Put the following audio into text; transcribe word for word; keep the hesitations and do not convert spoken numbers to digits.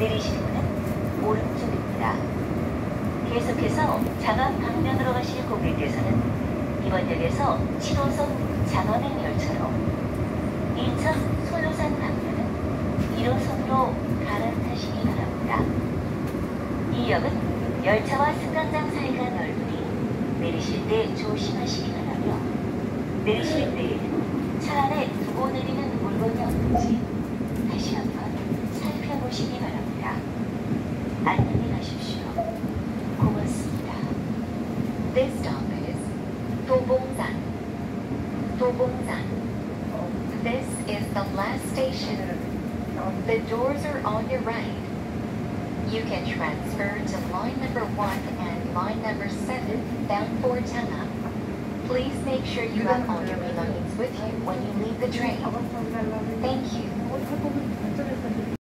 내리실 문은 오른쪽입니다. 계속해서 장안 방면으로 가실 고객께서는 이번 역에서 칠 호선 장안행 열차로 인천 솔로산 방면은 일 호선으로 갈아타시기 바랍니다. 이 역은 열차와 승강장 사이가 넓으니 내리실 때 조심하시기 바라며 내리실 때에는 차 안에 두고 내리는 물건이 없는지 다시 한번 살펴보시기 바랍니다. 안녕히 가십시오. 고맙습니다. This stop is Dobongsan. Dobongsan. This is the last station. The doors are on your right. You can transfer to line number one and line number seven bound for Chang'an. Please make sure you have all your belongings with you when you leave the train. Thank you.